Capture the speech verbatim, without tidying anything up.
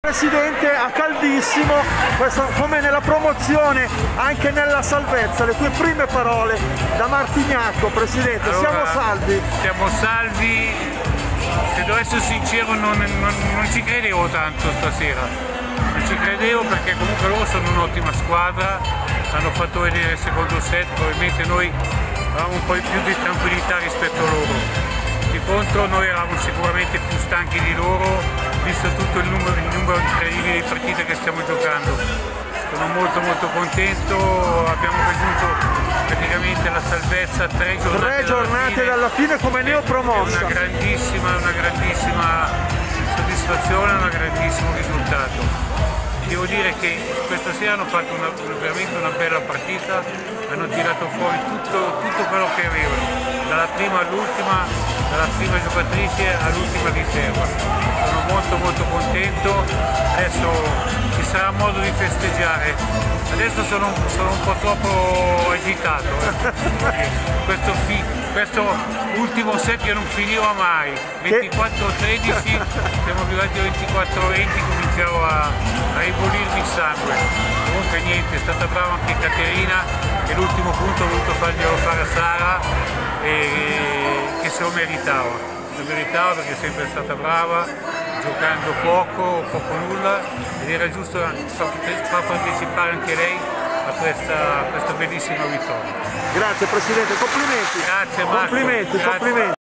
Presidente, a caldissimo, questo, come nella promozione, anche nella salvezza, le tue prime parole da Martignacco. Presidente, allora, siamo salvi? Siamo salvi, se devo essere sincero non, non, non ci credevo tanto stasera, non ci credevo perché comunque loro sono un'ottima squadra, hanno fatto vedere il secondo set, probabilmente noi avevamo un po' più di tranquillità rispetto a loro. Di contro noi eravamo sicuramente più stanchi di loro, visto tutto il numero, il numero incredibile di partite che stiamo giocando. Sono molto molto contento, abbiamo raggiunto praticamente la salvezza tre giornate, tre giornate dalla fine, dalla fine come neopromossa. È una grandissima, una grandissima soddisfazione, un grandissimo risultato. Devo dire che questa sera hanno fatto una, veramente una bella partita, hanno tirato fuori tutto, tutto quello che avevano, dalla prima all'ultima, dalla prima giocatrice all'ultima riserva. Sono molto molto contento, adesso ci sarà modo di festeggiare. Adesso sono, sono un po' troppo agitato, eh. questo, fi, questo ultimo set che non finiva mai, ventiquattro a tredici, siamo arrivati a ventiquattro a venti, cominciavo a, a ribolirmi il sangue. Comunque niente, è stata brava anche Caterina, che l'ultimo punto ho voluto farglielo fare a Sara, e che se lo meritava, se lo meritava perché è sempre stata brava, giocando poco, poco nulla, ed era giusto far partecipare anche lei a questa, a questa bellissima vittoria. Grazie Presidente, complimenti. Grazie Marco. Complimenti, Grazie. complimenti.